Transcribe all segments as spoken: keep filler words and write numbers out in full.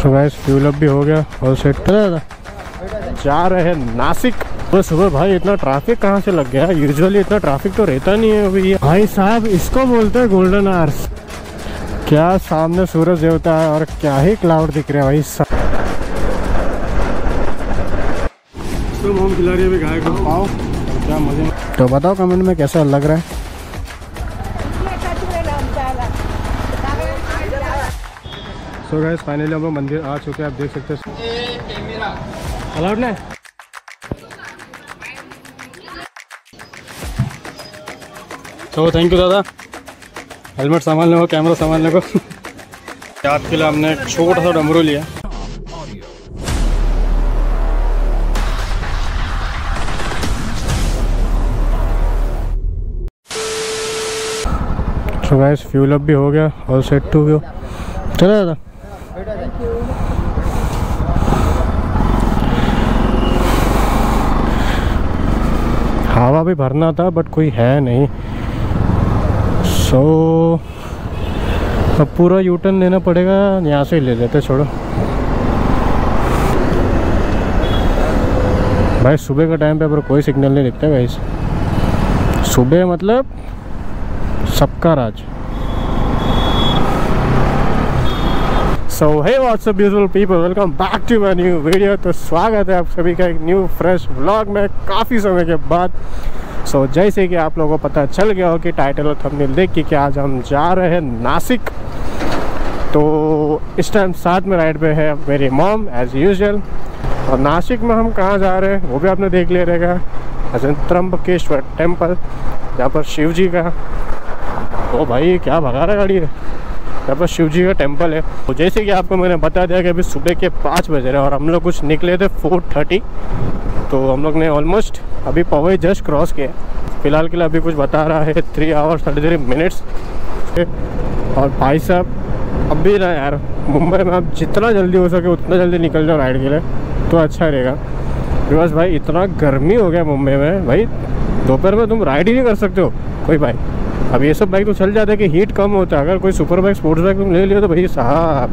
तो guys fuel up भी हो गया और सेट कर जा रहे हैं नासिक। तो सुबह भाई इतना ट्रैफिक कहाँ से लग गया? यूजुअली इतना ट्रैफिक तो रहता नहीं है अभी। भाई साहब इसको बोलते हैं गोल्डन आवर्स। क्या सामने सूरज देवता है और क्या ही क्लाउड दिख रहे हैं भाई साहब। तो मोम खिला रही है अभी गाय को, पाओ क्या मजे। तो बताओ कमेंट में कैसा लग रहा है। सो गाइस फाइनली हम लोग मंदिर आ चुके हैं, आप देख सकते हैं। अलाउड नहीं। तो थैंक यू दादा, हेलमेट संभालने को, कैमरा संभालने को। याद के लिए हमने एक छोटा सा डमरू लिया। तो गाइस फ्यूल अप भी हो गया और सेट टू व्यू। चलो दादा हवा भी भरना था बट कोई है नहीं। सो अब पूरा यू टर्न लेना पड़ेगा, यहाँ से ही ले लेते। छोड़ो भाई, सुबह का टाइम पे पर कोई सिग्नल नहीं दिखता गाइस। सुबह मतलब सबका राज। So hey what's up beautiful people, welcome back to my new video. तो स्वागत है आप सभी का एक न्यू फ्रेश व्लॉग में काफ़ी समय के बाद। सो so, जैसे कि आप लोगों को पता चल गया हो कि टाइटल और थंबनेल देख के कि आज हम जा रहे हैं नासिक। तो इस टाइम साथ में राइड पे है मेरी मॉम एज यूजुअल। और नासिक में हम कहाँ जा रहे हैं वो भी आपने देख लिया रहेगा। त्र्यंबकेश्वर टेम्पल, जहाँ पर शिव जी का, ओ भाई क्या भगा रहा गाड़ी है, यहाँ पर शिव जी का टेम्पल है। तो जैसे कि आपको मैंने बता दिया कि अभी सुबह के पाँच बज रहे हैं और हम लोग कुछ निकले थे फोर थर्टी। तो हम लोग ने ऑलमोस्ट अभी पवई जस्ट क्रॉस किया। फिलहाल के लिए अभी कुछ बता रहा है three hours thirty three minutes. और भाई साहब अभी ना यार, मुंबई में आप जितना जल्दी हो सके उतना जल्दी निकल जाओ राइड के लिए तो अच्छा रहेगा। बिकॉज भाई इतना गर्मी हो गया मुंबई में भाई, दोपहर में तुम राइड ही नहीं कर सकते हो कोई बाइक। अब ये सब बाइक तो चल जाता है कि हीट कम होता है। अगर कोई सुपर बाइक स्पोर्ट्स बाइक तुम ले लियो तो भाई साहब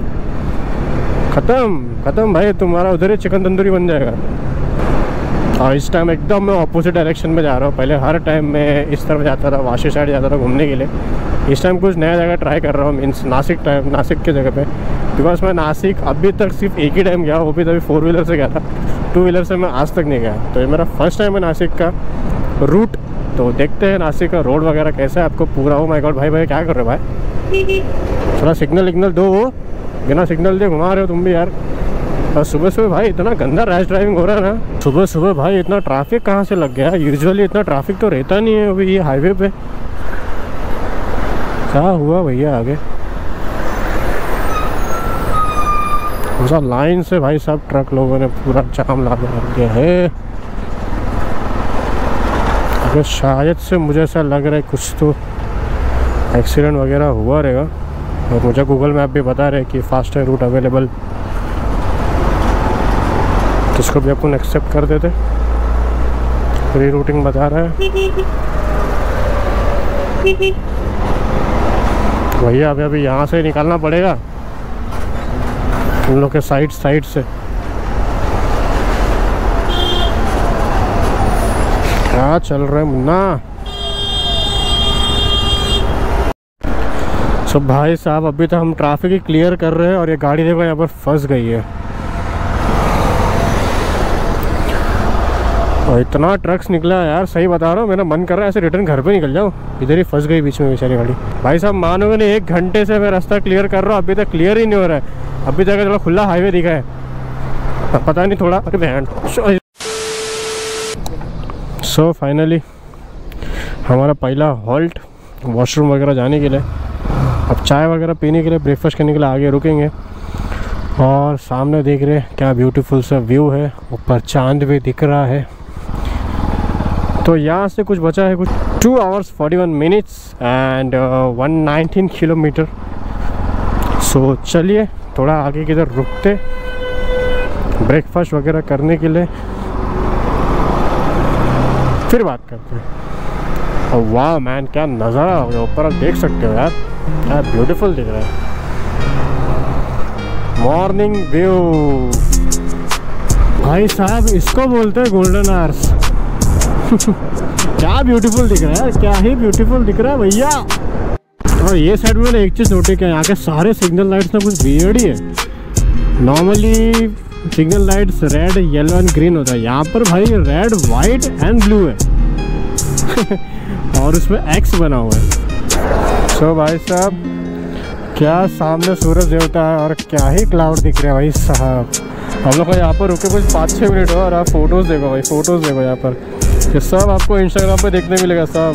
ख़त्म ख़त्म भाई, तुम्हारा उधर ही चिकन तंदूरी बन जाएगा। और इस टाइम एकदम मैं ऑपोजिट डायरेक्शन में जा रहा हूँ। पहले हर टाइम मैं इस तरफ जाता था, वाशी साइड जाता था घूमने के लिए। इस टाइम कुछ नया जगह ट्राई कर रहा हूँ, मीन्स नासिक टाइम, नासिक के जगह पे। बिकॉज मैं नासिक अभी तक सिर्फ एक ही टाइम गया, वो भी तभी फोर व्हीलर से गया था। टू व्हीलर से मैं आज तक नहीं गया। तो ये मेरा फर्स्ट टाइम है नासिक का रूट। तो देखते हैं नासिक का रोड वगैरह कैसा है आपको पूरा। हो माय गॉड भाई भाई क्या कर रहे हो भाई, थोड़ा सिग्नल विग्नल दो। वो बिना सिग्नल दे घुमा रहे हो तुम भी यार। और सुबह सुबह भाई इतना गंदा रैश ड्राइविंग हो रहा है ना। सुबह सुबह भाई इतना ट्रैफिक कहाँ से लग गया? यूजुअली इतना ट्रैफिक तो रहता नहीं है अभी ये हाईवे पे। क्या हुआ भैया आगे? पूरा लाइन से भाई साहब ट्रक लोगों ने पूरा जाम लगा दिया है। अगर शायद से मुझे ऐसा लग रहा है कुछ तो एक्सीडेंट वगैरह हुआ रहेगा। और मुझे गूगल मैप भी बता रहे कि फास्टर रूट अवेलेबल, जिसको भी अपन एक्सेप्ट कर देते। फ्री रूटिंग बता रहा है भैया। अभी अभी यहाँ से निकालना पड़ेगा उन लोग के साइड साइड से। क्या चल रहा है मुन्ना? सो so, भाई साहब अभी तो हम ट्रैफिक ही क्लियर कर रहे हैं और ये गाड़ी देखो यहाँ पर फंस गई है। और इतना ट्रक्स निकला है यार, सही बता रहा हूँ। मेरा मन कर रहा है ऐसे रिटर्न घर पे निकल जाऊँ, इधर ही फंस गई बीच में बेचारी गाड़ी। भाई साहब मानोगे नहीं, एक घंटे से मैं रास्ता क्लियर कर रहा हूँ, अभी तक क्लियर ही नहीं हो रहा है। अभी तक थोड़ा खुला हाईवे दिखा है, पता नहीं थोड़ा। सो फाइनली हमारा पहला हॉल्ट वॉशरूम वगैरह जाने के लिए। अब चाय वगैरह पीने के लिए, ब्रेकफास्ट करने के लिए आगे रुकेंगे। और सामने देख रहे हैं क्या ब्यूटीफुल सा व्यू है, ऊपर चांद भी दिख रहा है। तो यहाँ से कुछ बचा है कुछ two hours forty one minutes and one nineteen kilometre. So चलिए थोड़ा आगे किधर रुकते ब्रेकफास्ट वगैरह करने के लिए, फिर बात करते हैं। और वाह मैन क्या नज़ारा हो गया ऊपर, आप देख सकते हो यार, क्या ब्यूटीफुल दिख रहा है। मॉर्निंग व्यू भाई साहब, इसको बोलते हैं गोल्डन आवर्स। क्या ब्यूटीफुल दिख रहा है, क्या ही ब्यूटीफुल दिख रहा है भैया। और ये साइड में मैंने एक चीज़ नोटिस किया, यहाँ के सारे सिग्नल लाइट्स ना कुछ वियर्ड ही है। Normally signal lights red, yellow and green होता है, यहाँ पर भाई रेड, वाइट एंड ब्लू है। और उसमें एक्स बना हुआ है। सो भाई साहब, क्या सामने सूरज देवता है और क्या ही क्लाउड दिख रहे हैं भाई साहब। हम लोग यहाँ पर रुके कुछ पाँच छः मिनट हो और आप फोटोज़ देखो भाई, फोटोज़ देखो यहाँ पर, ये सब आपको इंस्टाग्राम पे देखने मिलेगा सब।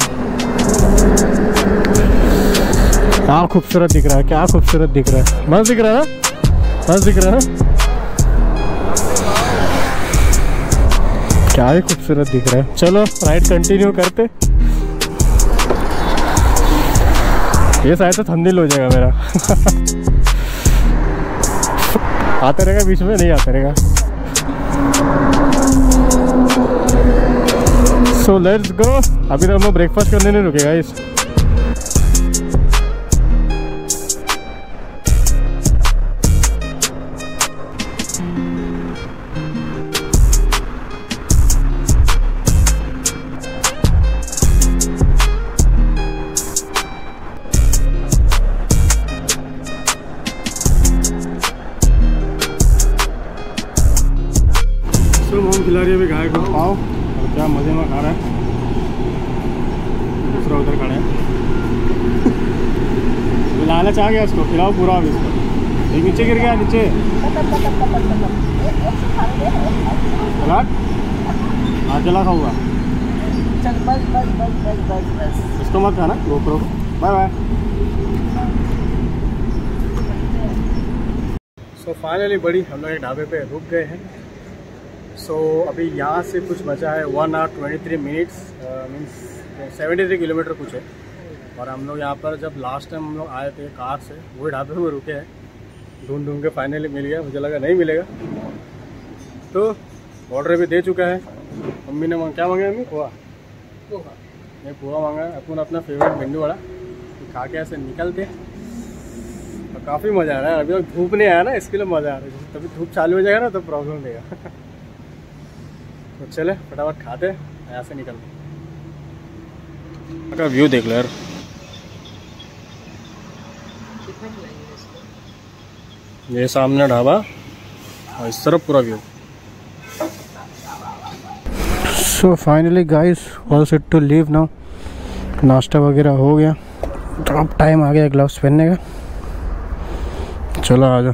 क्या खूबसूरत दिख रहा है, क्या खूबसूरत दिख रहा है, मस्त दिख रहा है ना, मस्त दिख रहा है ना, क्या ही खूबसूरत दिख रहा है। चलो राइड कंटिन्यू करते। ये शायद तो थंबनेल हो जाएगा मेरा। आता रहेगा बीच में, नहीं आता रहेगा। So let's go. अभी तो हम लोग ब्रेकफास्ट करने नहीं रुकेगा इस। मोम खिला रही है अभी गाय को पाव, और क्या मजे में खा रहा है। दूसरा उधर खड़ा है। लालच आ गया इसको, खिलाओ पूरा अभी इसको। एक नीचे गिर गया, नीचे हाँ जला खाऊंगा। इसको मत खाना, GoPro. Bye bye. So finally बड़ी हम लोग एक ढाबे पे रुक गए हैं। सो so, अभी यहाँ से कुछ बचा है one hour twenty three minutes means seventy three kilometre कुछ है। और हम लोग यहाँ पर जब लास्ट टाइम हम लोग आए थे कार से, वही ढाबे में रुके हैं। ढूंढ ढूंढ के फाइनली मिल गया, मुझे लगा नहीं मिलेगा तो ऑर्डर भी दे चुका है। मम्मी ने क्या मांगा? मम्मी पोहा नहीं पोहा मांगा है। अपन अपना फेवरेट भिंडी वड़ा खा के ऐसे निकलते। और काफ़ी मज़ा आ रहा है। अभी तक धूप नहीं आया ना, इसके लिए मज़ा आ रहा है। तभी धूप चालू हो जाएगा ना तो प्रॉब्लम देगा। तो चले फटाफट खाते हैं, यहाँ से निकलते। का व्यू देख लो यार, ये सामने ढाबा और इस तरफ पूरा view. So finally guys all set to leave now. नाश्ता वगैरह हो गया तो अब टाइम आ गया ग्लव्स पहनने का। चलो आ जाओ।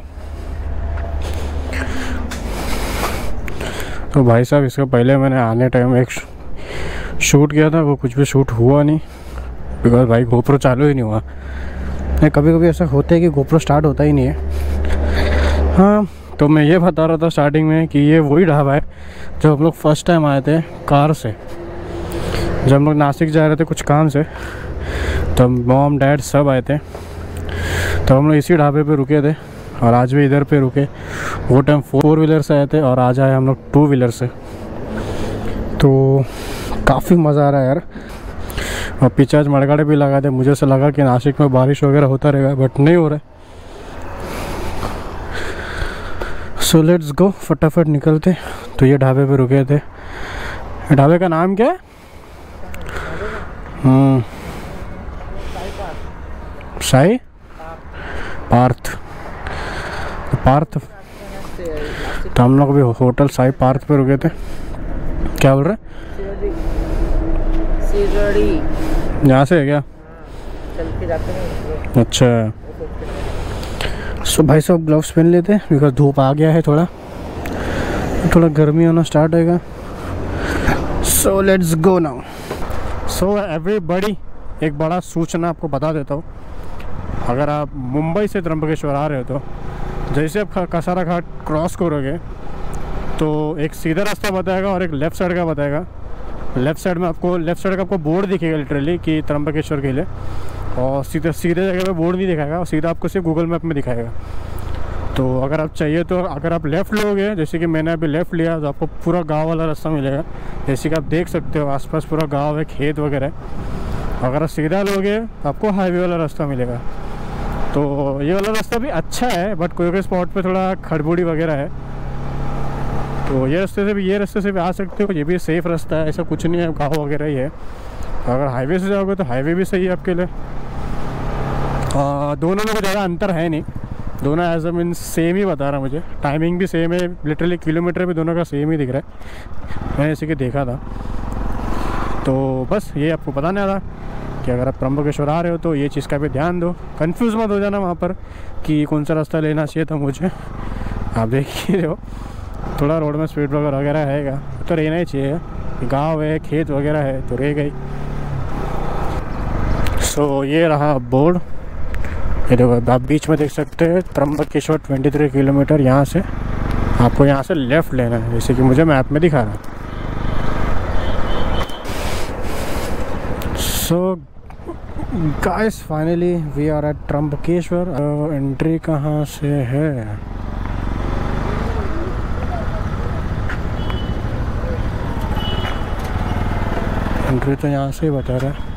तो भाई साहब, इसका पहले मैंने आने टाइम एक शूट किया था, वो कुछ भी शूट हुआ नहीं बिकॉज भाई गोप्रो चालू ही नहीं हुआ। कभी कभी ऐसा होता है कि गोप्रो स्टार्ट होता ही नहीं है। हाँ, तो मैं ये बता रहा था स्टार्टिंग में कि ये वही ढाबा है जब हम लोग फर्स्ट टाइम आए थे कार से। जब हम लोग नासिक जा रहे थे कुछ काम से, तब मॉम डैड सब आए थे, तब हम लोग इसी ढाबे पे रुके थे। और आज भी इधर पे रुके। वो टाइम फोर व्हीलर से आए थे और आज आए हम लोग टू व्हीलर से। तो काफ़ी मज़ा आ रहा है यार। और पीछे आज मड़गाड़े भी लगा थे। मुझे से लगा कि नासिक में बारिश वगैरह होता रहेगा, बट नहीं हो रहा है। सो लेट्स गो, फटाफट निकलते। तो ये ढाबे पे रुके थे। ढाबे का नाम क्या है? हम्म साई पार्थ पार्थ तो हम लोग भी होटल साई पार्थ पे रुके थे। क्या बोल रहे? यहाँ से है क्या? चल के जाते हैं। अच्छा। सो भाई साहब ग्लव्स पहन लेते हैं बिकॉज धूप आ गया है, थोड़ा थोड़ा गर्मी होना स्टार्ट होगा। So let's go now. So everybody, एक बड़ा सूचना आपको बता देता हूँ। अगर आप मुंबई से त्र्यंबकेश्वर आ रहे हो तो जैसे आप कसारा घाट क्रॉस करोगे तो एक सीधा रास्ता बताएगा और एक लेफ़्ट साइड का बताएगा। लेफ़्ट साइड में आपको लेफ़्ट साइड का आपको बोर्ड दिखेगा लिटरली कि त्र्यंबकेश्वर के लिए, और सीधे सीधे जगह पे बोर्ड नहीं दिखाएगा, और सीधा आपको सिर्फ गूगल मैप में दिखाएगा। तो अगर आप चाहिए तो अगर आप लेफ़्ट लोगे, जैसे कि मैंने अभी लेफ़्ट लिया, तो आपको पूरा गाँव वाला रास्ता मिलेगा। जैसे कि आप देख सकते हो आसपास पूरा गाँव है, खेत वगैरह है। अगर आप सीधा लोगे तो आपको हाईवे वाला रास्ता मिलेगा। तो ये वाला रास्ता भी अच्छा है, बट कोई कोई स्पॉट पे थोड़ा खड़बुड़ी वगैरह है। तो ये रास्ते से भी ये रास्ते से भी आ सकते हो, ये भी सेफ़ रास्ता है, ऐसा कुछ नहीं है, गाँव वगैरह ही है। अगर हाईवे से जाओगे तो हाईवे भी सही है आपके लिए। आ, दोनों में कोई ज़्यादा अंतर है नहीं, दोनों एज अ मीन सेम ही बता रहा मुझे। टाइमिंग भी सेम है, लिटरली किलोमीटर भी दोनों का सेम ही दिख रहा है, मैंने इसी के देखा था। तो बस ये आपको बताने था कि अगर आप त्र्यंबकेश्वर आ रहे हो तो ये चीज़ का भी ध्यान दो, कंफ्यूज मत हो जाना वहाँ पर कि कौन सा रास्ता लेना चाहिए था मुझे। आप देख ही रहे हो थोड़ा रोड में स्पीड ब्रेकर वगैरह हैगा, तो रहना ही चाहिए, गांव है खेत वगैरह है तो रह गई। सो so, ये रहा बोर्ड, ये देखो आप बीच में देख सकते हैं त्र्यंबकेश्वर तेईस किलोमीटर। यहाँ से आपको यहाँ से लेफ़्ट लेना है, जैसे कि मुझे मैप में दिखा रहा है। So guys finally we are at Trimbakeshwar. Entry कहाँ से है? एंट्री तो यहाँ से ही बता रहा है।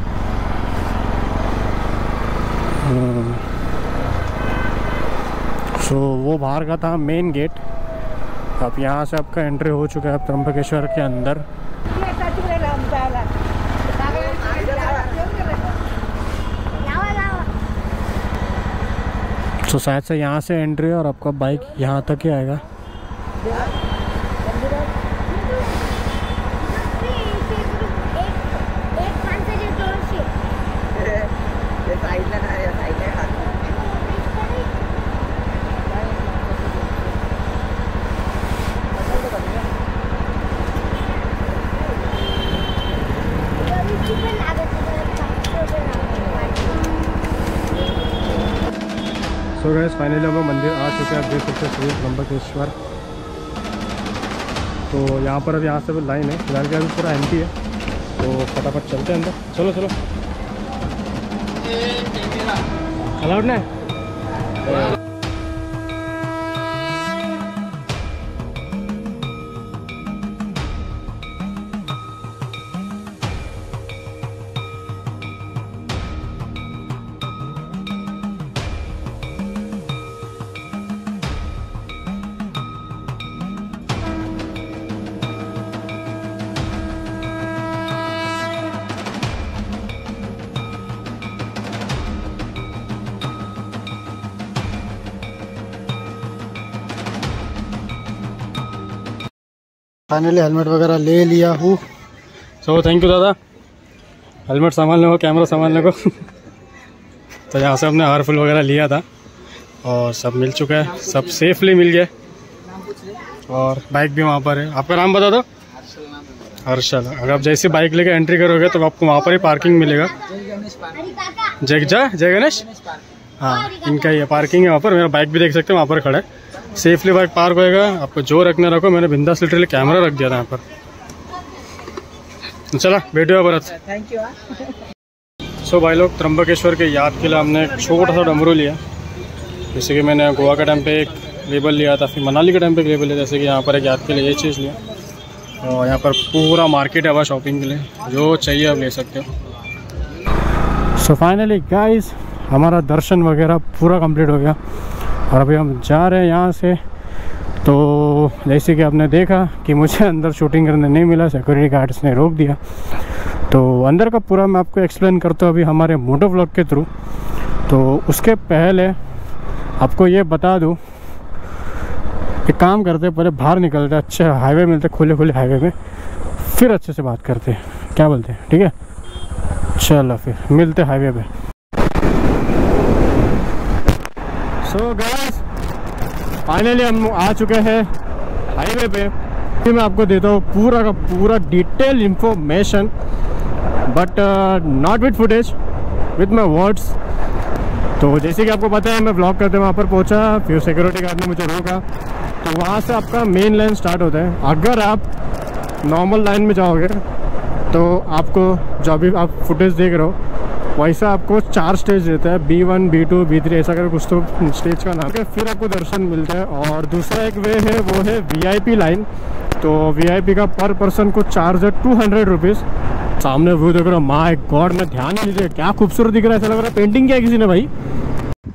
सो so, वो बाहर का था मेन गेट। अब यहाँ से आपका एंट्री हो चुका है त्र्यंबकेश्वर के अंदर। तो शायद से यहाँ से एंट्री है और आपका बाइक यहाँ तक ही आएगा। सो गाइस फाइनली हम मंदिर आ चुके हैं, आप देख सकते हैं श्री त्र्यंबकेश्वर। तो यहाँ पर अब यहाँ से भी लाइन है, फिलहाल क्या अभी पूरा एम्प्टी है, तो फटाफट चलते हैं अंदर। चलो चलो अलाउड ना है। फाइनली हेलमेट वगैरह ले लिया हूँ। सो थैंक यू दादा, हेलमेट संभालने को, कैमरा संभालने को। तो यहाँ से हमने हार फुल वगैरह लिया था और सब मिल चुका है, सब सेफली मिल गया। और बाइक भी वहाँ पर है। आपका नाम बता दो। हर्षल। अगर आप जैसे बाइक लेके एंट्री करोगे तो आपको वहाँ पर ही पार्किंग मिलेगा। जय जय जय गणेश। हाँ इनका ही पार्किंग है वहाँ पर। मेरा बाइक भी देख सकते हैं वहाँ पर खड़ा है, सेफली बाइक पार्क होएगा। आपको जो रखना रखो, मैंने बिंदास लिटरली कैमरा रख दिया था यहाँ पर। चला बैठो भरत। Thank you. सो भाई लोग त्र्यंबकेश्वर के याद के लिए हमने एक छोटा सा डमरू लिया। जैसे कि मैंने गोवा के टाइम पे एक लेबल लिया था, फिर मनाली के टाइम पे एक लेबल लिया, जैसे कि यहाँ पर एक याद के लिए ये चीज़ लिया। और यहाँ पर पूरा मार्केट है शॉपिंग के लिए, जो चाहिए आप ले सकते हो। सो फाइनली गाइस हमारा दर्शन वगैरह पूरा कंप्लीट हो गया और अभी हम जा रहे हैं यहाँ से। तो जैसे कि आपने देखा कि मुझे अंदर शूटिंग करने नहीं मिला, सिक्योरिटी गार्ड्स ने रोक दिया। तो अंदर का पूरा मैं आपको एक्सप्लेन करता हूँ अभी हमारे मोटो व्लॉग के थ्रू। तो उसके पहले आपको ये बता दूँ, एक काम करते पहले बाहर निकलते, अच्छे हाईवे मिलते, खुले खुले हाईवे में, फिर अच्छे से बात करते हैं, क्या बोलते हैं? ठीक है चलो फिर मिलते हाईवे पे। सो गाइस फाइनली हम आ चुके हैं हाईवे पे। फिर मैं आपको देता हूँ पूरा का पूरा detail information, but not with footage, with my words. तो जैसे कि आपको पता है मैं ब्लॉग करते वहाँ पर पहुँचा, फिर सिक्योरिटी गार्ड ने मुझे रोका। तो वहाँ से आपका मेन लाइन स्टार्ट होता है। अगर आप नॉर्मल लाइन में जाओगे तो आपको जो अभी आप फुटेज देख रहे हो वैसा आपको चार स्टेज देता है, B one B two B three ऐसा करके कुछ तो स्टेज का नाम है। फिर आपको दर्शन मिलता है। और दूसरा एक वे है वो है वीआईपी लाइन। तो वीआईपी का पर पर्सन को चार्ज है टू हंड्रेड रुपीज़। सामने व्यू देख रहे हो, माय गॉड, मैं ध्यान नहीं दीजिए क्या खूबसूरत दिख रहा है, ऐसा लग रहा है पेंटिंग किया है किसी ने भाई।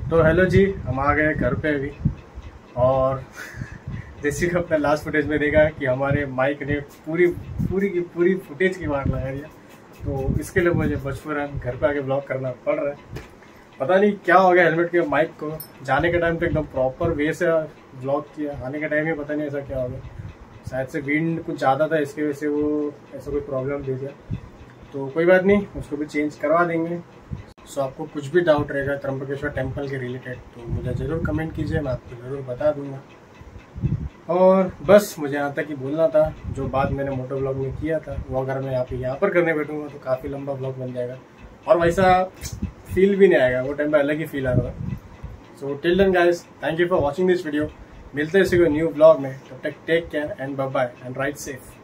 तो हेलो जी, हम आ गए घर पे अभी। और जैसे कि अपने लास्ट फुटेज में देखा कि हमारे माइक ने पूरी पूरी की पूरी फुटेज की वाट लगा दिया, तो इसके लिए मुझे मजबूरन घर पे आके ब्लॉग करना पड़ रहा है। पता नहीं क्या हो गया हेलमेट के माइक को। जाने के टाइम तो एकदम प्रॉपर वे से ब्लॉग किया, आने के टाइम ही पता नहीं ऐसा क्या हो गया। शायद से विंड कुछ ज़्यादा था, इसकी वजह से वो ऐसा कोई प्रॉब्लम दे दिया। तो कोई बात नहीं, उसको भी चेंज करवा देंगे। सो आपको कुछ भी डाउट रहेगा त्र्यंबकेश्वर टेम्पल के रिलेटेड तो मुझे ज़रूर कमेंट कीजिए, मैं आपको ज़रूर बता दूंगा। और बस मुझे यहाँ तक ही बोलना था, जो बात मैंने मोटो ब्लॉग में किया था वो अगर मैं यहाँ पे यहाँ पर करने बैठूंगा तो काफ़ी लंबा ब्लॉग बन जाएगा और वैसा फील भी नहीं आएगा। वो टाइम पे अलग ही फील आ रहा था। So till then guys, thank you for watching this video. मिलते हैं इसी को न्यू ब्लॉग में, तब तक take care and bye bye and ride safe.